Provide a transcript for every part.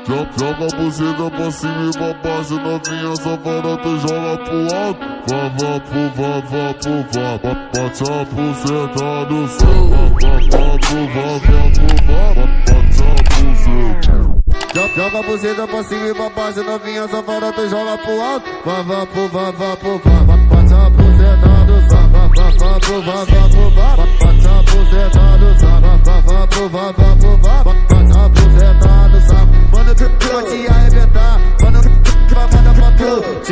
Joga a buceta pra cima e pra baixo, novinha safada, tu joga pro alto. Vá pro vá, bate a buceta do céu. Vá pro vá, bate a buceta. Joga a buceta pra cima e pra baixo, novinha safada, tu joga pro alto. Vá pro vá, bate a buceta do céu. Vá pro vá, bate a buceta do céu. Vá pro vá, bate a buceta do céu. Mano, vai te arrebentar, mano, vai mandar pra tu.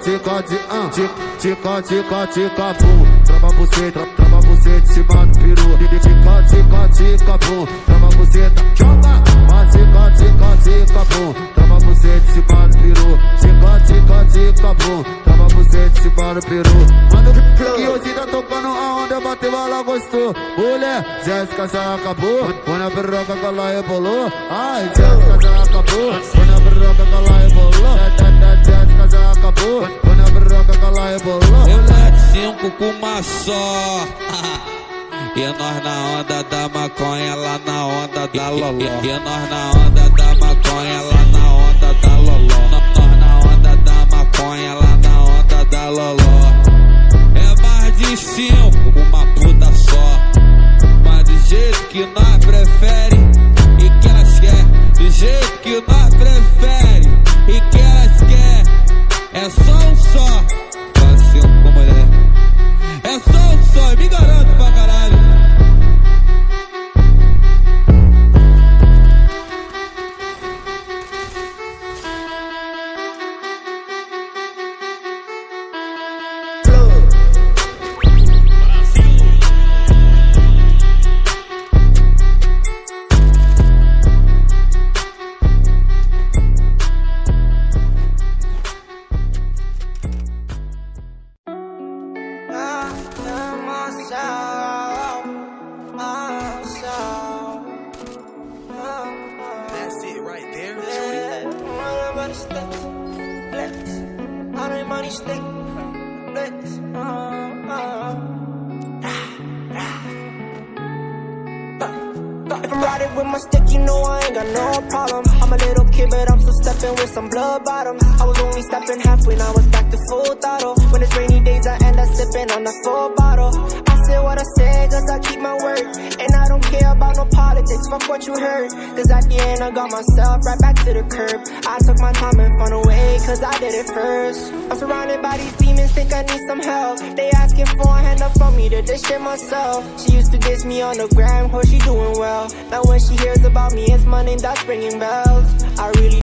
Tica, pum. Trava buceta, se mata o peru. Tica, pum. Trava buceta, joga. Tica, pum. Trava buceta, se mata o peru. Tica, pum. Trava buceta, se mata o peru. Mano, que hoje tá tocando a onda, bateu, ela gostou. Mulher, Jéssica já acabou. Põe na piroca que ela rebolou. Ai, Jéssica já acabou. Põe na piroca que ela rebolou. Jéssica já acabou. Põe na piroca que ela rebolou. Moleque 5 com uma só. E nós na onda da maconha, lá na onda da loló. E nós na onda da maconha, lá na onda da loló. Nós na onda da maconha, lá na onda da loló. É mais de 5 com uma puta só. Mas do jeito que nós prefere e que elas quer. Do jeito que nós prefere e que elas quer. É só um só. Pra 5 com mulher. É só um só, me garanto pra caralho. If I'm riding with my stick, you know I ain't got no problem. I'm a little kid, but I'm still stepping with some blood bottoms. I was only stepping half when I was back to full throttle. When it's rainy days, I end up sipping on the full bottle. I said what I said, cause I keep my word. And I don't care about no politics, fuck what you heard. Cause at the end, I got myself right back to the curb. I took my time and found a way, cause I did it first. I'm surrounded by these demons, think I need some help. They asking for a hand up from me to dish it myself. She used to diss me on the gram, hope she doing well. Now when she hears about me, it's my name that's ringing bells.